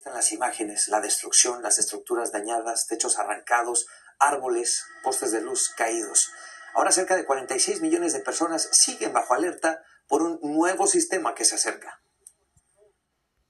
En las imágenes, la destrucción, las estructuras dañadas, techos arrancados, árboles, postes de luz caídos. Ahora cerca de 46 millones de personas siguen bajo alerta por un nuevo sistema que se acerca.